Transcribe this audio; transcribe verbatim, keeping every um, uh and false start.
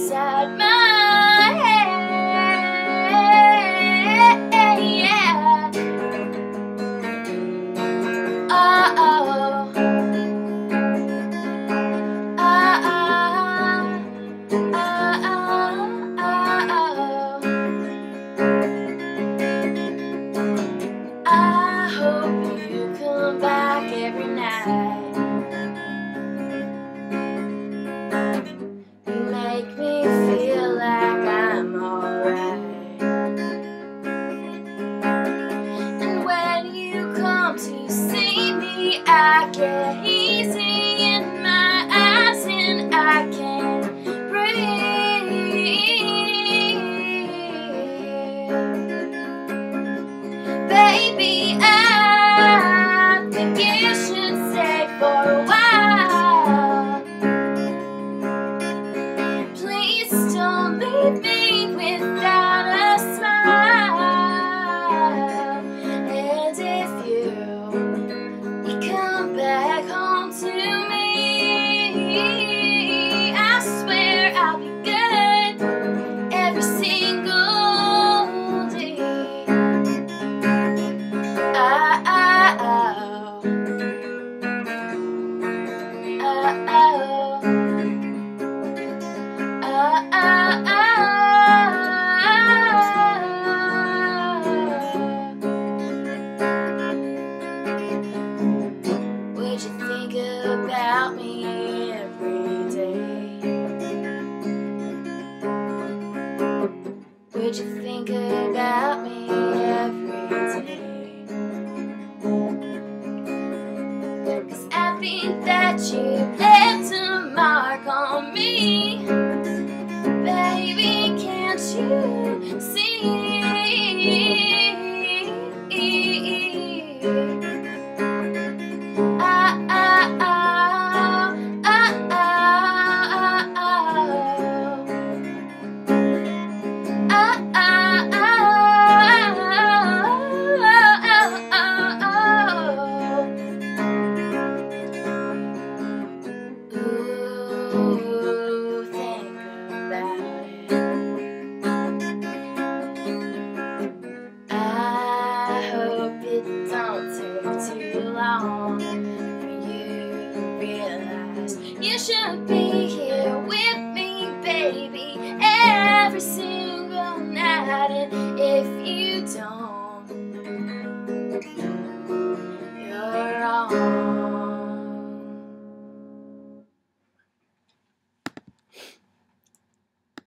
inside my head, yeah. Oh, oh, oh, oh, oh, oh. I hope you come back every night. You make me feel like I'm alright. And when you come to see me, I get easy in my eyes and I can't breathe. Baby, I think you should stay for a while. Please don't leave me without a smile. And if you, you come back home to me, I swear I'll be good every single day. Oh, oh, oh, oh, oh, oh, oh. Would you think about me every day? Would you think about me every day? 'Cause I think that you left a mark on me. Baby, can't you see? Oh, oh, oh, oh, oh, oh, oh, oh, Ooh, think about it. I hope it don't take too long for you to realize you should be here with me, baby, every single night. And if you don't,